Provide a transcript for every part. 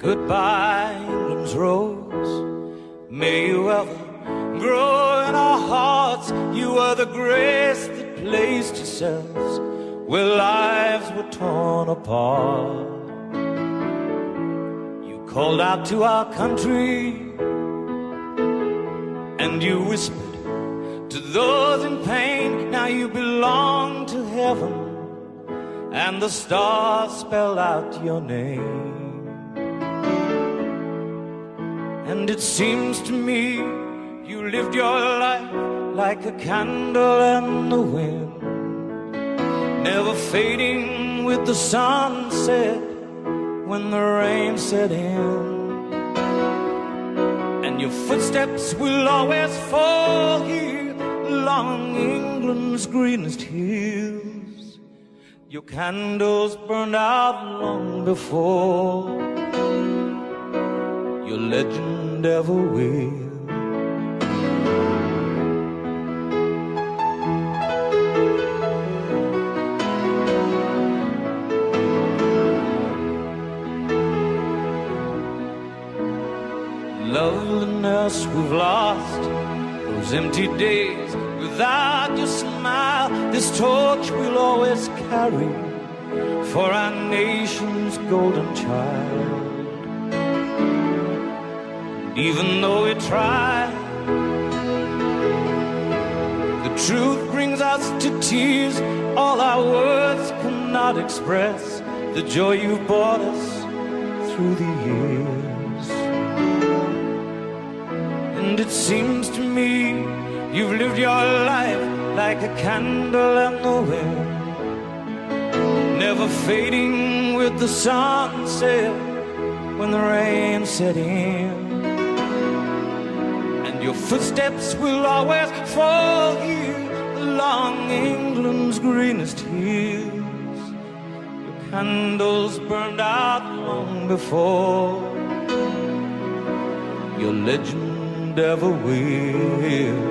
Goodbye, England's rose. May you ever grow in our hearts. You are the grace that placed yourselves where lives were torn apart. You called out to our country, and you whispered to those in pain. Now you belong to heaven, and the stars spell out your name. And it seems to me you lived your life like a candle in the wind, never fading with the sunset when the rain set in. And your footsteps will always fall here along England's greenest hills. Your candles burned out long before your legend ever will. Loveliness we've lost, those empty days without your smile. This torch we'll always carry for our nation's golden child. Even though we try, the truth brings us to tears. All our words cannot express the joy you've brought us through the years. And it seems to me you've lived your life like a candle in the wind, never fading with the sunset when the rain set in. Your footsteps will always fall here along England's greenest hills. Your candles burned out long before your legend ever will.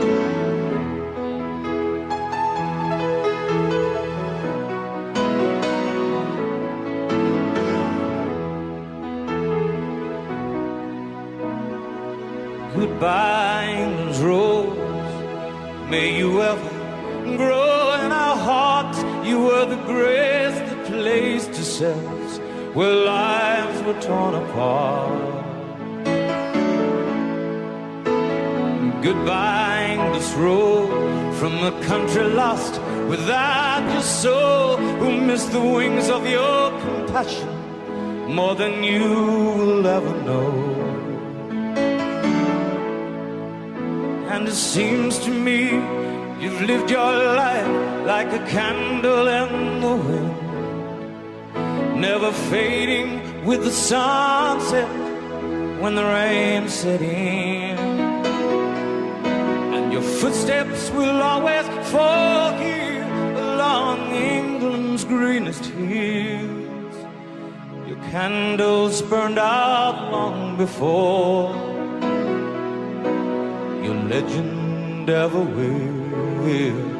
Goodbye, England's rose. May you ever grow in our hearts. You were the grace that placed yourselves where lives were torn apart. Goodbye, English rose, from a country lost without your soul, who missed the wings of your compassion more than you will ever know. And it seems to me you've lived your life like a candle in the wind, never fading with the sunset when the rain set in. And your footsteps will always fall here along England's greenest hills. Your candles burned out long before your legend ever will.